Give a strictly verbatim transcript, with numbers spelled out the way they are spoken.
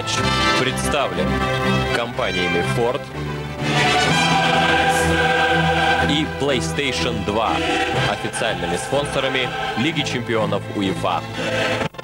матч представлен компаниями Ford и PlayStation два, официальными спонсорами Лиги чемпионов УЕФА.